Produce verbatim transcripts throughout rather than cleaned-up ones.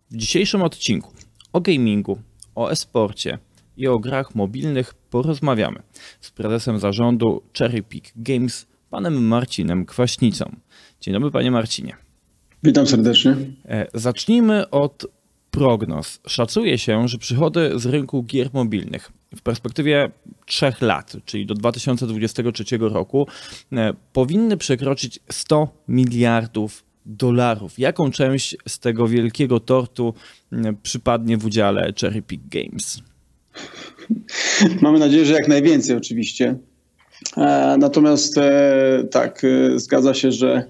W dzisiejszym odcinku o gamingu, o e-sporcie i o grach mobilnych porozmawiamy z prezesem zarządu Cherry Pick Games, panem Marcinem Kwaśnicą. Dzień dobry, panie Marcinie. Witam serdecznie. Zacznijmy od prognoz. Szacuje się, że przychody z rynku gier mobilnych w perspektywie trzech lat, czyli do dwa tysiące dwudziestego trzeciego roku, powinny przekroczyć sto miliardów dolarów. Jaką część z tego wielkiego tortu przypadnie w udziale Cherry Pick Games? Mamy nadzieję, że jak najwięcej oczywiście. Natomiast tak, zgadza się, że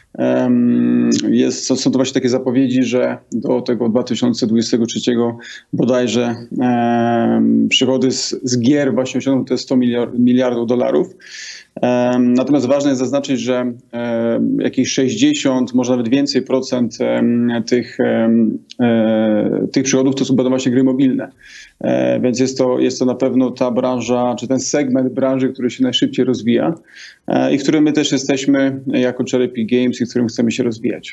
Jest, są to właśnie takie zapowiedzi, że do tego dwa tysiące dwudziestego trzeciego bodajże um, przychody z, z gier właśnie osiągną te sto miliardów dolarów. Um, natomiast ważne jest zaznaczyć, że um, jakieś sześćdziesiąt, może nawet więcej procent um, tych, um, um, tych przychodów to są będą właśnie gry mobilne. Um, więc jest to, jest to na pewno ta branża, czy ten segment branży, który się najszybciej rozwija um, i w którym my też jesteśmy jako Cherry Pick Games i w którym chcemy się rozwijać.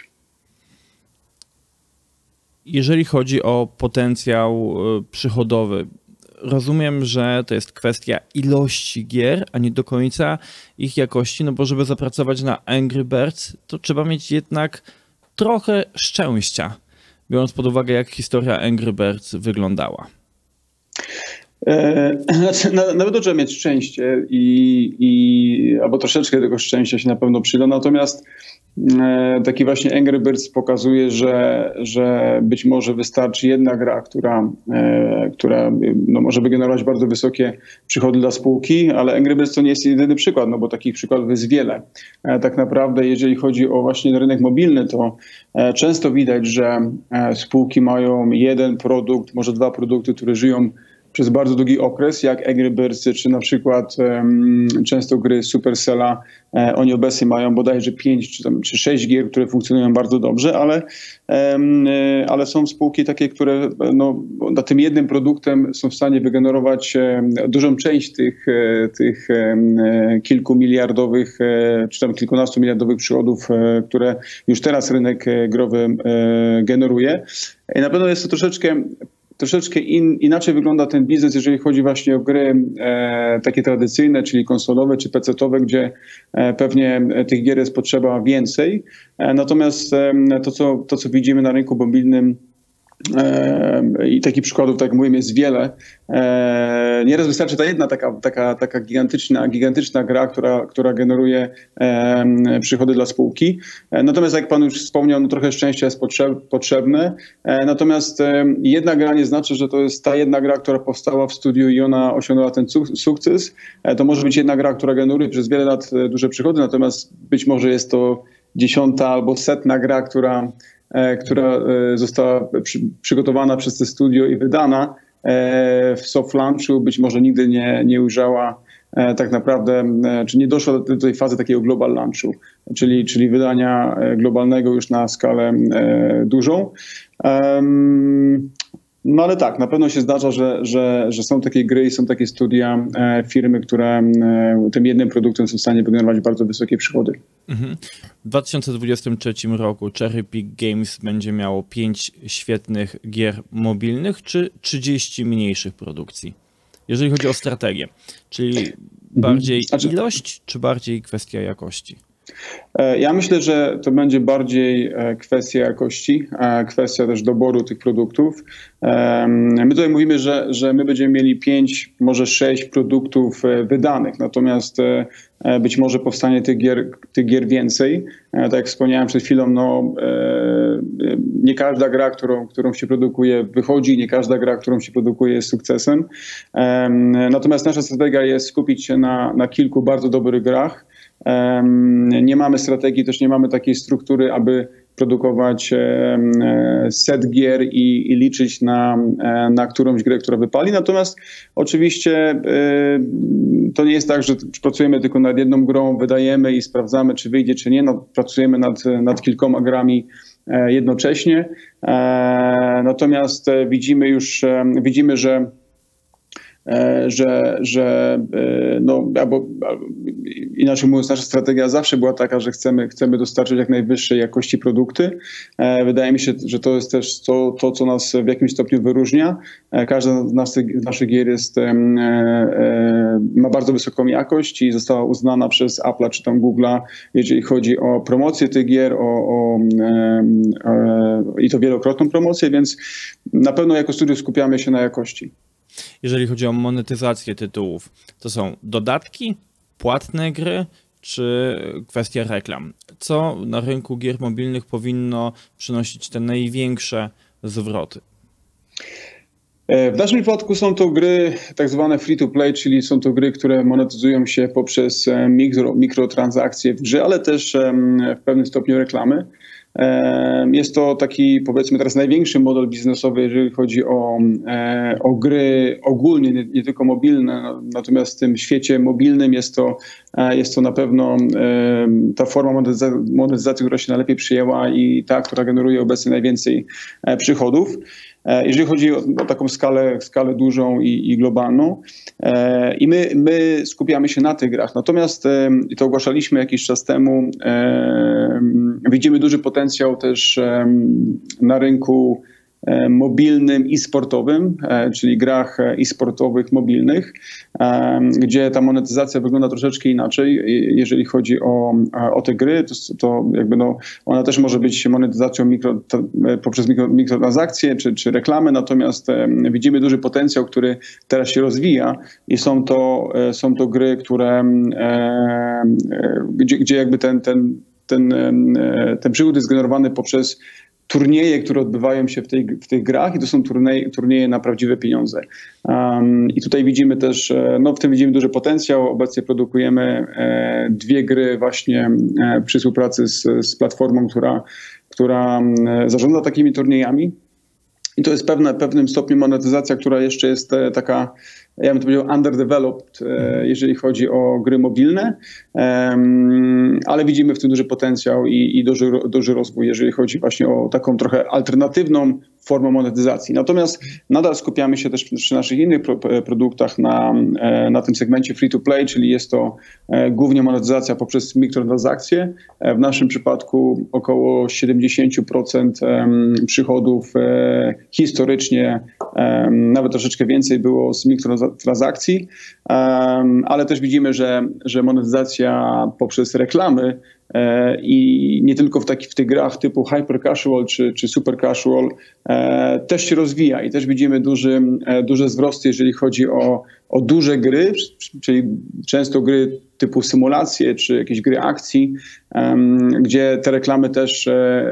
Jeżeli chodzi o potencjał przychodowy, rozumiem, że to jest kwestia ilości gier, a nie do końca ich jakości, no bo żeby zapracować na Angry Birds, to trzeba mieć jednak trochę szczęścia, biorąc pod uwagę, jak historia Angry Birds wyglądała. E, znaczy, na, nawet to trzeba mieć szczęście i, i albo troszeczkę tego szczęścia się na pewno przyda, natomiast e, taki właśnie Angry Birds pokazuje, że, że być może wystarczy jedna gra, która, e, która no, może wygenerować bardzo wysokie przychody dla spółki, ale Angry Birds to nie jest jedyny przykład, no bo takich przykładów jest wiele. E, tak naprawdę jeżeli chodzi o właśnie rynek mobilny, to e, często widać, że e, spółki mają jeden produkt, może dwa produkty, które żyją przez bardzo długi okres, jak Angry Birds, czy na przykład um, często gry Supercella. E, oni obecnie mają bodajże pięć czy, tam, czy sześć gier, które funkcjonują bardzo dobrze, ale, um, e, ale są spółki takie, które no, na tym jednym produktem są w stanie wygenerować e, dużą część tych, e, tych e, kilku miliardowych, e, czy tam kilkunastu miliardowych przychodów, e, które już teraz rynek growy e, generuje. I na pewno jest to troszeczkę Troszeczkę in, inaczej wygląda ten biznes, jeżeli chodzi właśnie o gry e, takie tradycyjne, czyli konsolowe czy pecetowe, gdzie e, pewnie tych gier jest potrzeba więcej. E, natomiast e, to, co, to, co widzimy na rynku mobilnym, E, i takich przykładów, tak jak mówię, jest wiele. E, nieraz wystarczy ta jedna taka, taka, taka gigantyczna, gigantyczna gra, która, która generuje e, przychody dla spółki. E, natomiast jak pan już wspomniał, no trochę szczęścia jest potrzeb, potrzebne. E, natomiast e, jedna gra nie znaczy, że to jest ta jedna gra, która powstała w studiu i ona osiągnęła ten sukces. E, to może być jedna gra, która generuje przez wiele lat duże przychody, natomiast być może jest to dziesiąta albo setna gra, która która została przy, przygotowana przez te studio i wydana w soft launchu, być może nigdy nie, nie ujrzała tak naprawdę, czy nie doszła do tej fazy takiego global launchu, czyli, czyli wydania globalnego już na skalę dużą. No ale tak, na pewno się zdarza, że, że, że są takie gry i są takie studia, e, firmy, które e, tym jednym produktem są w stanie wygenerować bardzo wysokie przychody. Mhm. W dwa tysiące dwudziestym trzecim roku Cherry Pick Games będzie miało pięć świetnych gier mobilnych czy trzydzieści mniejszych produkcji? Jeżeli chodzi o strategię, czyli bardziej znaczy... ilość czy bardziej kwestia jakości? Ja myślę, że to będzie bardziej kwestia jakości, kwestia też doboru tych produktów. My tutaj mówimy, że, że my będziemy mieli pięć, może sześć produktów wydanych, natomiast być może powstanie tych gier, tych gier więcej. Tak jak wspomniałem przed chwilą, no, nie każda gra, którą, którą się produkuje, wychodzi, nie każda gra, którą się produkuje, jest sukcesem. Natomiast nasza strategia jest skupić się na, na kilku bardzo dobrych grach. Nie mamy strategii, też nie mamy takiej struktury, aby produkować set gier i, i liczyć na, na którąś grę, która wypali. Natomiast oczywiście to nie jest tak, że pracujemy tylko nad jedną grą, wydajemy i sprawdzamy, czy wyjdzie, czy nie. No, pracujemy nad, nad kilkoma grami jednocześnie. Natomiast widzimy już, widzimy, że że, że no, albo, albo inaczej mówiąc, nasza strategia zawsze była taka, że chcemy, chcemy dostarczyć jak najwyższej jakości produkty. Wydaje mi się, że to jest też to, to co nas w jakimś stopniu wyróżnia. Każda z naszych, z naszych gier jest, ma bardzo wysoką jakość i została uznana przez Apple'a czy tam Google'a, jeżeli chodzi o promocję tych gier, o, o, o, i to wielokrotną promocję, więc na pewno jako studio skupiamy się na jakości. Jeżeli chodzi o monetyzację tytułów, to są dodatki, płatne gry czy kwestia reklam? Co na rynku gier mobilnych powinno przynosić te największe zwroty? W naszym przypadku są to gry tak zwane free to play, czyli są to gry, które monetyzują się poprzez mikro, mikrotransakcje w grze, ale też w pewnym stopniu reklamy. Jest to taki, powiedzmy teraz, największy model biznesowy, jeżeli chodzi o, o gry ogólnie, nie, nie tylko mobilne. Natomiast w tym świecie mobilnym jest to, jest to na pewno ta forma monetyzacji, która się najlepiej przyjęła i ta, która generuje obecnie najwięcej przychodów. Jeżeli chodzi o, o taką skalę, skalę dużą i, i globalną. I my, my skupiamy się na tych grach. Natomiast, i to ogłaszaliśmy jakiś czas temu, widzimy duży potencjał też na rynku mobilnym i sportowym, czyli grach e-sportowych mobilnych, gdzie ta monetyzacja wygląda troszeczkę inaczej. Jeżeli chodzi o, o te gry, to, to jakby no, ona też może być monetyzacją mikro, poprzez mikro, mikrotransakcje czy, czy reklamy, natomiast widzimy duży potencjał, który teraz się rozwija i są to, są to gry, które, gdzie, gdzie jakby ten, ten, ten, ten przychód jest generowany poprzez turnieje, które odbywają się w, tej, w tych grach i to są turnieje, turnieje na prawdziwe pieniądze. Um, I tutaj widzimy też, no w tym widzimy duży potencjał. Obecnie produkujemy e, dwie gry właśnie e, przy współpracy z, z platformą, która, która e, zarządza takimi turniejami. I to jest pewne, pewnym stopniu monetyzacja, która jeszcze jest e, taka, ja bym to powiedział, underdeveloped, e, jeżeli chodzi o gry mobilne, e, ale widzimy w tym duży potencjał i, i duży, duży rozwój, jeżeli chodzi właśnie o taką trochę alternatywną formę monetyzacji. Natomiast nadal skupiamy się też przy naszych innych pro, produktach na, e, na tym segmencie free-to-play, czyli jest to e, głównie monetyzacja poprzez mikrotransakcje. E, w naszym przypadku około siedemdziesiąt procent e, przychodów e, historycznie, e, nawet troszeczkę więcej było z mikrotransakcji, e, ale też widzimy, że, że monetyzacja poprzez reklamy e, i nie tylko w, taki, w tych grach typu hyper casual czy, czy super casual e, też się rozwija i też widzimy duży, e, duże wzrosty, jeżeli chodzi o, o duże gry, czyli często gry typu symulacje czy jakieś gry akcji, um, gdzie te reklamy też e,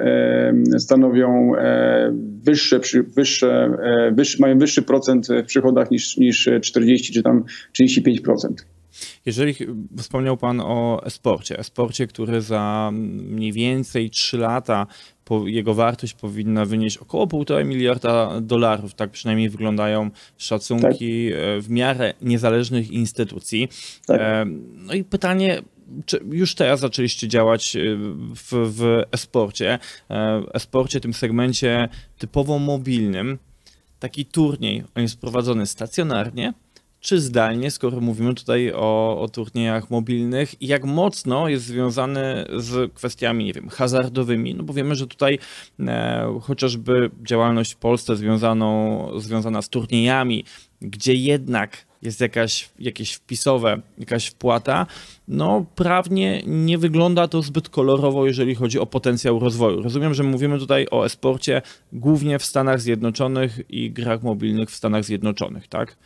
e, stanowią e, wyższe, przy, wyższe, e, wyższy, mają wyższy procent w przychodach niż, niż czterdzieści czy tam trzydzieści pięć procent. Jeżeli wspomniał Pan o e-sporcie, e-sporcie, który za mniej więcej trzy lata po, jego wartość powinna wynieść około półtora miliarda dolarów, tak przynajmniej wyglądają szacunki tak. w miarę niezależnych instytucji. Tak. No i pytanie, czy już teraz zaczęliście działać w, w e-sporcie, e-sporcie, tym segmencie typowo mobilnym, taki turniej, on jest prowadzony stacjonarnie, czy zdalnie, skoro mówimy tutaj o, o turniejach mobilnych i jak mocno jest związany z kwestiami, nie wiem, hazardowymi, no bo wiemy, że tutaj e, chociażby działalność w Polsce związaną, związana z turniejami, gdzie jednak jest jakaś, jakieś wpisowe, jakaś wpłata, no prawnie nie wygląda to zbyt kolorowo, jeżeli chodzi o potencjał rozwoju. Rozumiem, że mówimy tutaj o e-sporcie głównie w Stanach Zjednoczonych i grach mobilnych w Stanach Zjednoczonych, tak?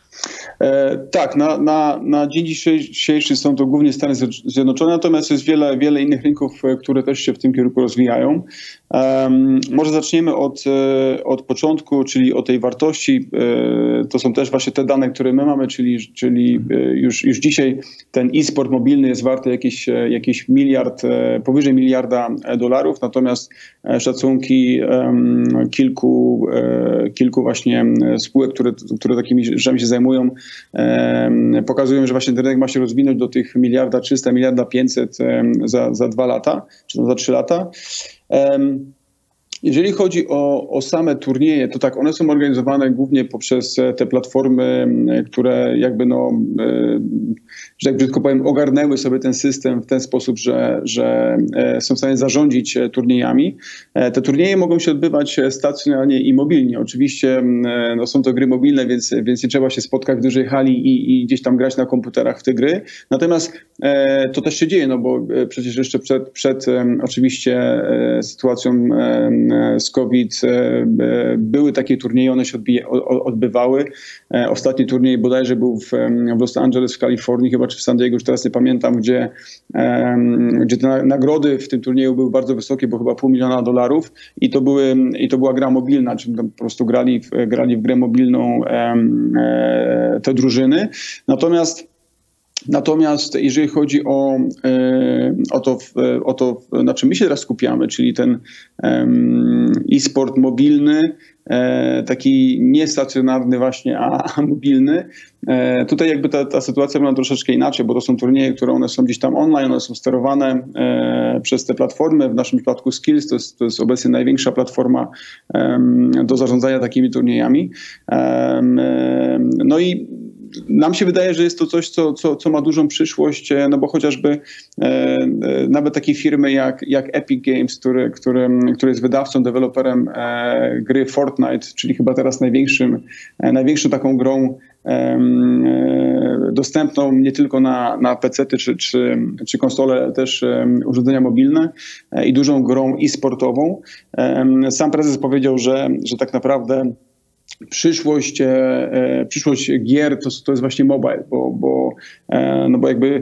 E, tak, na, na, na dzień dzisiejszy są to głównie Stany Zjednoczone, natomiast jest wiele, wiele innych rynków, które też się w tym kierunku rozwijają. Um, może zaczniemy od, od początku, czyli o tej wartości. E, to są też właśnie te dane, które my mamy, czyli, czyli już, już dzisiaj ten e-sport mobilny jest warty jakiś, jakiś miliard, powyżej miliarda dolarów, natomiast szacunki um, kilku, e, kilku właśnie spółek, które, które takimi rzeczami się zajmują, pokazują, że właśnie ten rynek ma się rozwinąć do tych miliarda trzysta, miliarda pięćset za, za dwa lata, czy za trzy lata. Jeżeli chodzi o, o same turnieje, to tak, one są organizowane głównie poprzez te platformy, które jakby, no, że jak brzydko powiem, ogarnęły sobie ten system w ten sposób, że, że są w stanie zarządzić turniejami. Te turnieje mogą się odbywać stacjonarnie i mobilnie. Oczywiście no, są to gry mobilne, więc, więc nie trzeba się spotkać w dużej hali i, i gdzieś tam grać na komputerach w te gry. Natomiast e, to też się dzieje, no bo przecież jeszcze przed, przed oczywiście e, sytuacją e, z COVID były takie turnieje, one się odbije, odbywały. Ostatni turniej bodajże był w, w Los Angeles w Kalifornii, chyba czy w San Diego, już teraz nie pamiętam, gdzie, gdzie te nagrody w tym turnieju były bardzo wysokie, bo chyba pół miliona dolarów i to, były, i to była gra mobilna, czyli po prostu grali w, grali w grę mobilną te drużyny. Natomiast Natomiast jeżeli chodzi o, o, to, o to, na czym my się teraz skupiamy, czyli ten e-sport mobilny, taki niestacjonarny właśnie, a, a mobilny, tutaj jakby ta, ta sytuacja wygląda troszeczkę inaczej, bo to są turnieje, które one są gdzieś tam online, one są sterowane przez te platformy. W naszym przypadku Skillz to jest, to jest obecnie największa platforma do zarządzania takimi turniejami. No i nam się wydaje, że jest to coś, co, co, co ma dużą przyszłość, no bo chociażby e, nawet takie firmy jak, jak Epic Games, który, który, który jest wydawcą, deweloperem e, gry Fortnite, czyli chyba teraz największym, e, największą taką grą e, dostępną nie tylko na, na pecety czy, czy, czy konsole, ale też e, urządzenia mobilne e, i dużą grą e-sportową. E, sam prezes powiedział, że, że tak naprawdę Przyszłość, e, przyszłość gier to, to jest właśnie mobile, bo, bo, e, no bo jakby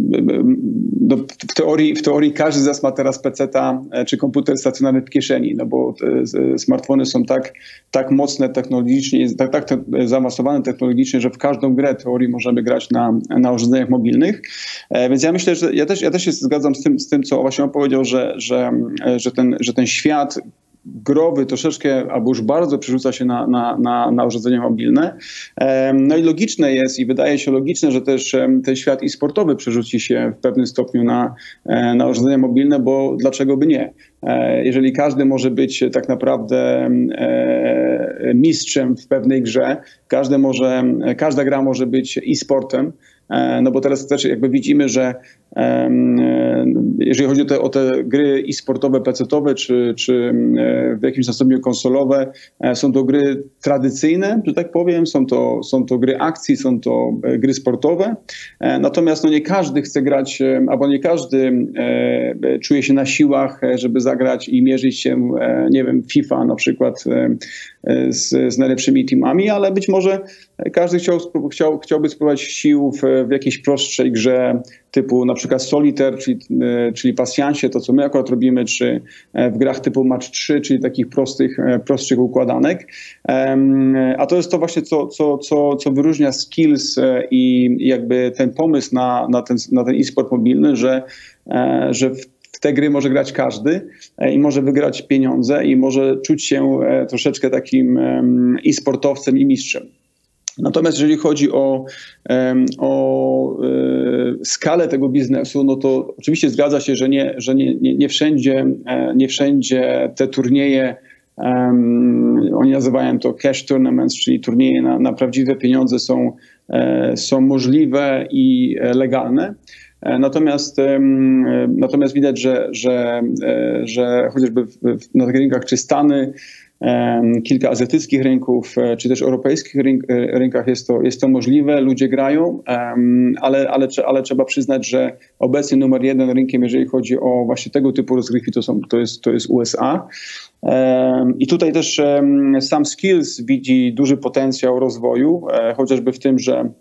no w, teorii, w teorii każdy z nas ma teraz peceta czy komputer stacjonarny w kieszeni, no bo te smartfony są tak, tak mocne technologicznie, tak, tak te, zaawansowane technologicznie, że w każdą grę w teorii możemy grać na, na urządzeniach mobilnych. E, więc ja myślę, że ja też, ja też się zgadzam z tym, z tym co właśnie on powiedział, że, że, że, ten, że ten świat growy troszeczkę, albo już bardzo przerzuca się na, na, na, na urządzenia mobilne. No i logiczne jest i wydaje się logiczne, że też ten świat e-sportowy przerzuci się w pewnym stopniu na, na urządzenia mobilne, bo dlaczego by nie? Jeżeli każdy może być tak naprawdę mistrzem w pewnej grze, każdy może, każda gra może być e-sportem, no bo teraz też jakby widzimy, że jeżeli chodzi o te, o te gry e-sportowe, pecetowe, czy, czy w jakimś stopniu konsolowe, są to gry tradycyjne, że tak powiem, są to, są to gry akcji, są to gry sportowe, natomiast no nie każdy chce grać, albo nie każdy czuje się na siłach, żeby zagrać i mierzyć się, nie wiem, FIFA na przykład z, z najlepszymi teamami, ale być może każdy chciał, chciał, chciałby spróbować sił w, w jakiejś prostszej grze typu na przykład Solitaire, czyli, czyli pasjansie, to co my akurat robimy, czy w grach typu Match trzy, czyli takich prostych, prostszych układanek. A to jest to właśnie, co, co, co, co wyróżnia Skillz i jakby ten pomysł na, na ten, na ten e-sport mobilny, że, że w W te gry może grać każdy i może wygrać pieniądze i może czuć się troszeczkę takim e-sportowcem i mistrzem. Natomiast jeżeli chodzi o, o skalę tego biznesu, no to oczywiście zgadza się, że nie, że nie, nie, nie, wszędzie, nie wszędzie te turnieje, um, oni nazywają to cash tournaments, czyli turnieje na, na prawdziwe pieniądze są, są możliwe i legalne. Natomiast, natomiast widać, że, że, że chociażby w, na tych rynkach czy Stany, kilka azjatyckich rynków, czy też europejskich rynk, rynkach jest to, jest to możliwe, ludzie grają, ale, ale, ale trzeba przyznać, że obecnie numer jeden rynkiem, jeżeli chodzi o właśnie tego typu rozgrywki, to, są, to, jest, to jest U S A. I tutaj też sam Skillz widzi duży potencjał rozwoju, chociażby w tym, że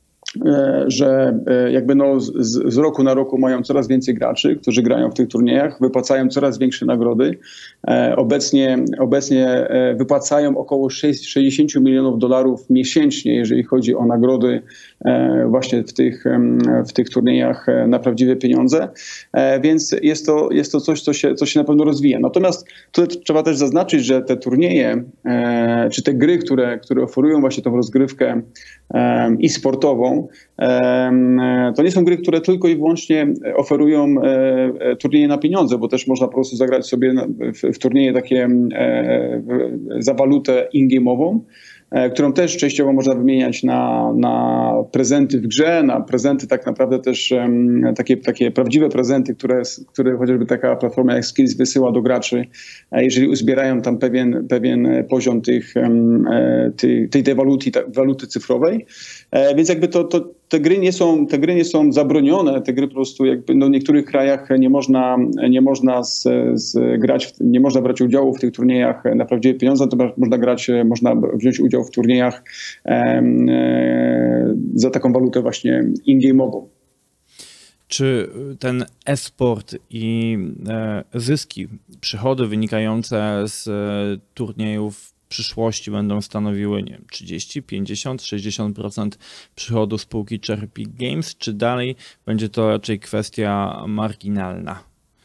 że jakby no z, z roku na roku mają coraz więcej graczy, którzy grają w tych turniejach, wypłacają coraz większe nagrody. Obecnie, obecnie wypłacają około sześćdziesiąt milionów dolarów miesięcznie, jeżeli chodzi o nagrody właśnie w tych, w tych turniejach na prawdziwe pieniądze. Więc jest to, jest to coś, co się, co się na pewno rozwija. Natomiast tutaj trzeba też zaznaczyć, że te turnieje, czy te gry, które, które oferują właśnie tą rozgrywkę e-sportową, cyfrową. To nie są gry, które tylko i wyłącznie oferują turnieje na pieniądze, bo też można po prostu zagrać sobie w, w turnieje takie za walutę in-game'ową, którą też częściowo można wymieniać na, na prezenty w grze, na prezenty tak naprawdę też um, takie, takie prawdziwe prezenty, które, które chociażby taka platforma jak Skillz wysyła do graczy, jeżeli uzbierają tam pewien, pewien poziom tych, um, tej, tej, tej waluty, waluty cyfrowej. E, więc jakby to, to te gry nie są, te gry nie są zabronione, te gry po prostu jakby no w niektórych krajach nie można, nie można z, z grać, nie można brać udziału w tych turniejach na prawdziwe pieniądze, natomiast można grać, można wziąć udział w turniejach e, e, za taką walutę właśnie in-game'ową. Czy ten e-sport i e, zyski, przychody wynikające z e, turniejów w przyszłości będą stanowiły, nie wiem, trzydzieści, pięćdziesiąt, sześćdziesiąt procent przychodu spółki Cherry-Pie Games, czy dalej będzie to raczej kwestia marginalna?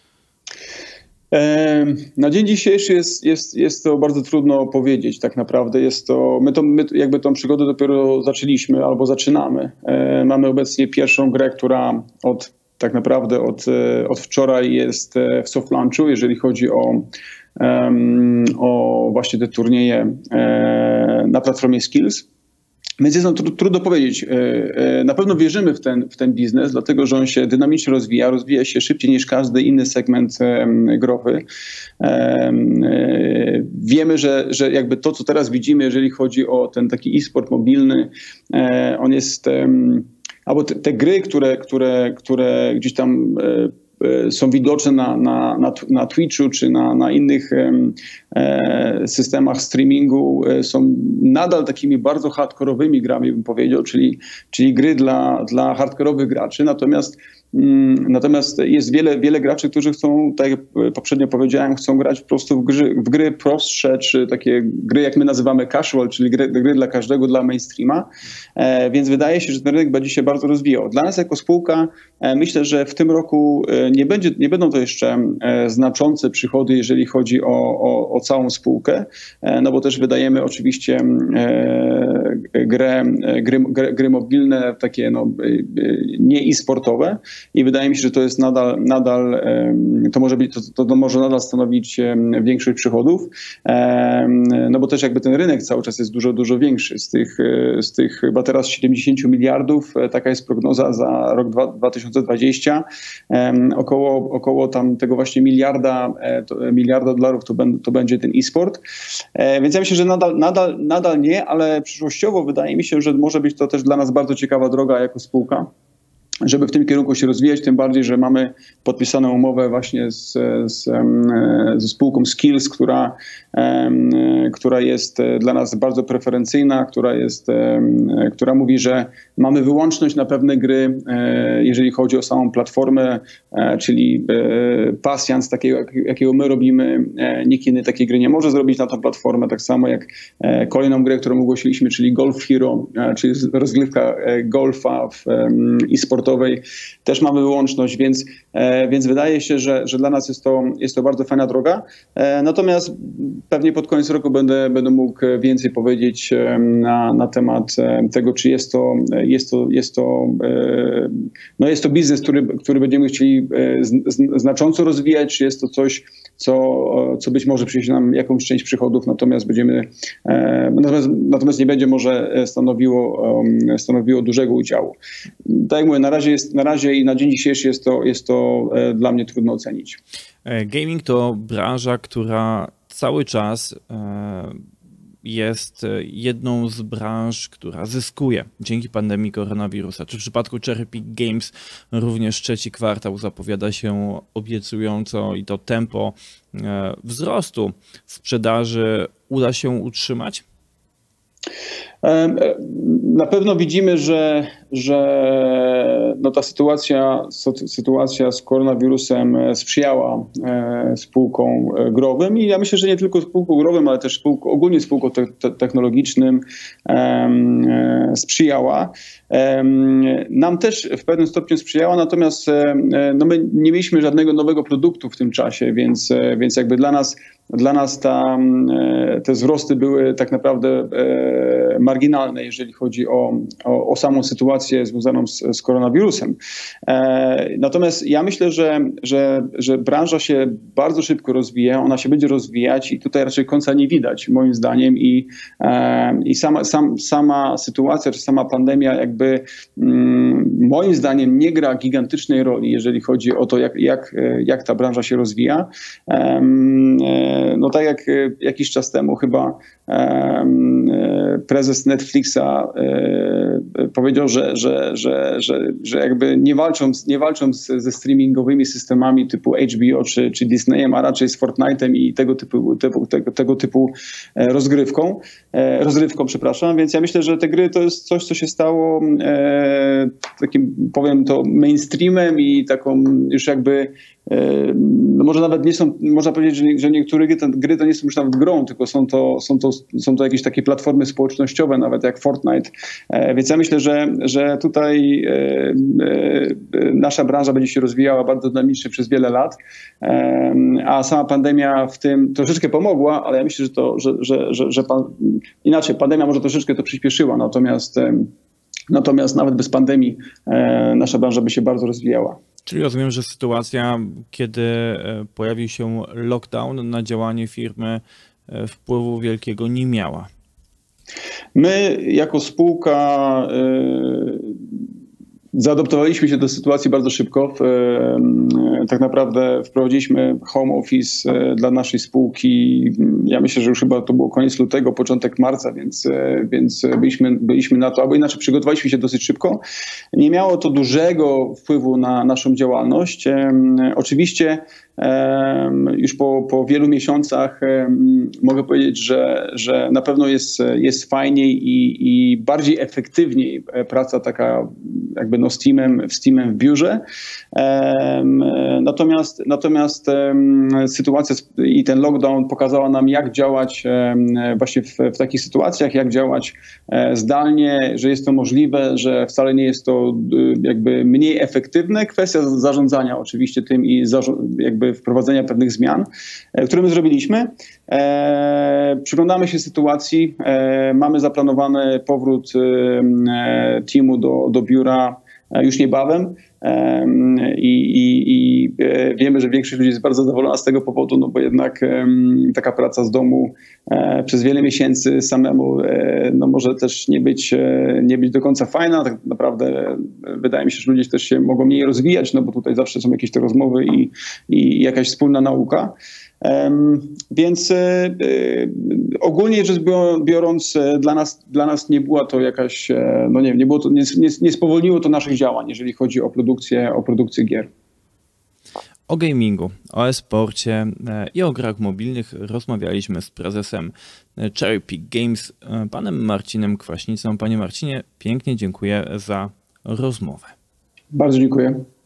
Na dzień dzisiejszy jest, jest, jest to bardzo trudno powiedzieć tak naprawdę. Jest to, my, to, my jakby tą przygodę dopiero zaczęliśmy albo zaczynamy. Mamy obecnie pierwszą grę, która od tak naprawdę od, od wczoraj jest w soft launchu, jeżeli chodzi o Um, o właśnie te turnieje e, na platformie Skillz. Więc jest nam tr trudno powiedzieć. E, e, na pewno wierzymy w ten, w ten biznes, dlatego że on się dynamicznie rozwija, rozwija się szybciej niż każdy inny segment e, growy. E, e, wiemy, że, że jakby to, co teraz widzimy, jeżeli chodzi o ten taki e-sport mobilny, e, on jest, e, albo te, te gry, które, które, które gdzieś tam e, są widoczne na, na, na, na Twitchu czy na, na innych e, systemach streamingu, e, są nadal takimi bardzo hardkorowymi grami, bym powiedział, czyli, czyli gry dla, dla hardkorowych graczy. Natomiast Natomiast jest wiele, wiele graczy, którzy chcą, tak jak poprzednio powiedziałem, chcą grać po prostu w gry, w gry prostsze, czy takie gry, jak my nazywamy casual, czyli gry, gry dla każdego, dla mainstreama. E, więc wydaje się, że ten rynek będzie się bardzo rozwijał. Dla nas jako spółka e, myślę, że w tym roku nie, będzie, nie będą to jeszcze e, znaczące przychody, jeżeli chodzi o, o, o całą spółkę, e, no bo też wydajemy oczywiście e, grę, gry, gry, gry mobilne, takie no, nie e-sportowe. I wydaje mi się, że to jest nadal, nadal to może być, to, to może nadal stanowić większość przychodów, no bo też jakby ten rynek cały czas jest dużo, dużo większy. Z tych, z tych chyba teraz siedemdziesiąt miliardów, taka jest prognoza za rok dwa tysiące dwudziesty, około, około tam tego właśnie miliarda, miliarda dolarów to, ben, to będzie ten e-sport. Więc ja myślę, że nadal, nadal, nadal nie, ale przyszłościowo wydaje mi się, że może być to też dla nas bardzo ciekawa droga jako spółka, żeby w tym kierunku się rozwijać, tym bardziej, że mamy podpisaną umowę właśnie z, z, ze spółką Skillz, która, która jest dla nas bardzo preferencyjna, która, jest, która mówi, że mamy wyłączność na pewne gry, jeżeli chodzi o samą platformę, czyli pasjans takiego, jakiego my robimy, nikt inny takiej gry nie może zrobić na tą platformę, tak samo jak kolejną grę, którą ogłosiliśmy, czyli Golf Hero, czyli rozgrywka golfa w e-sportowej, też mamy wyłączność, więc, e, więc wydaje się, że, że dla nas jest to, jest to bardzo fajna droga. E, natomiast pewnie pod koniec roku będę, będę mógł więcej powiedzieć e, na, na temat e, tego, czy jest to, jest to, jest to, e, no jest to biznes, który, który będziemy chcieli e, z, z, znacząco rozwijać, czy jest to coś, co, co być może przyniesie nam jakąś część przychodów, natomiast będziemy, e, natomiast, natomiast nie będzie może stanowiło, um, stanowiło dużego udziału. Tak jak mówię, na razie jest, na razie i na dzień dzisiejszy jest to, jest to e, dla mnie trudno ocenić. Gaming to branża, która cały czas e, jest jedną z branż, która zyskuje dzięki pandemii koronawirusa. Czy w przypadku Cherry-Pie Games również trzeci kwartał zapowiada się obiecująco i to tempo e, wzrostu sprzedaży uda się utrzymać? Na pewno widzimy, że, że no ta sytuacja, sytuacja z koronawirusem sprzyjała spółkom growym i ja myślę, że nie tylko spółkom growym, ale też spółkom, ogólnie spółkom te, te, technologicznym sprzyjała. Nam też w pewnym stopniu sprzyjała, natomiast no my nie mieliśmy żadnego nowego produktu w tym czasie, więc, więc jakby dla nas dla nas ta, te wzrosty były tak naprawdę marginalne, jeżeli chodzi o, o, o samą sytuację związaną z, z koronawirusem. Natomiast ja myślę, że, że, że branża się bardzo szybko rozwija, ona się będzie rozwijać i tutaj raczej końca nie widać, moim zdaniem. I, i sama, sam, sama sytuacja, czy sama pandemia jakby moim zdaniem nie gra gigantycznej roli, jeżeli chodzi o to, jak, jak, jak ta branża się rozwija. No tak jak jakiś czas temu chyba prezes Netflixa powiedział, że, że, że, że, że jakby nie walczą, nie walczą ze streamingowymi systemami typu H B O czy, czy Disneyem, a raczej z Fortnite'em i tego typu, tego, tego, tego typu rozgrywką, rozrywką, przepraszam. Więc ja myślę, że te gry to jest coś, co się stało takim, powiem to, mainstreamem i taką już jakby no może nawet nie są, można powiedzieć, że, nie, że niektóre gry to, gry to nie są już nawet grą, tylko są to, są, to, są to jakieś takie platformy społecznościowe, nawet jak Fortnite. Więc ja myślę, że, że tutaj nasza branża będzie się rozwijała bardzo dynamicznie przez wiele lat, a sama pandemia w tym troszeczkę pomogła, ale ja myślę, że to, że, że, że, że pan, inaczej, pandemia może troszeczkę to przyspieszyła, natomiast Natomiast nawet bez pandemii e, nasza branża by się bardzo rozwijała. Czyli rozumiem, że sytuacja, kiedy pojawił się lockdown, na działanie firmy wpływu wielkiego nie miała. My jako spółka e, zaadoptowaliśmy się do sytuacji bardzo szybko. Tak naprawdę wprowadziliśmy home office dla naszej spółki. Ja myślę, że już chyba to było koniec lutego, początek marca, więc, więc byliśmy, byliśmy na to, albo inaczej przygotowaliśmy się dosyć szybko. Nie miało to dużego wpływu na naszą działalność. Oczywiście już po, po wielu miesiącach mogę powiedzieć, że, że na pewno jest, jest fajniej i, i bardziej efektywniej praca taka jakby no z teamem, z teamem w biurze. Natomiast, natomiast sytuacja i ten lockdown pokazała nam, jak działać właśnie w, w takich sytuacjach, jak działać zdalnie, że jest to możliwe, że wcale nie jest to jakby mniej efektywne. Kwestia zarządzania oczywiście tym i jakby wprowadzenia pewnych zmian, które my zrobiliśmy. Przyglądamy się sytuacji, mamy zaplanowany powrót teamu do, do biura już niebawem i, i, i wiemy, że większość ludzi jest bardzo zadowolona z tego powodu, no bo jednak taka praca z domu przez wiele miesięcy samemu no może też nie być, nie być do końca fajna. Tak naprawdę wydaje mi się, że ludzie też się mogą mniej rozwijać, no bo tutaj zawsze są jakieś te rozmowy i, i jakaś wspólna nauka. Um, więc y, y, ogólnie rzecz biorąc, dla nas, dla nas nie była to jakaś, no nie wiem, nie, było to, nie, nie, nie spowolniło to naszych działań, jeżeli chodzi o produkcję, o produkcję gier. O gamingu, o e-sporcie i o grach mobilnych rozmawialiśmy z prezesem Cherry Pick Games, panem Marcinem Kwaśnicą. Panie Marcinie, pięknie dziękuję za rozmowę. Bardzo dziękuję.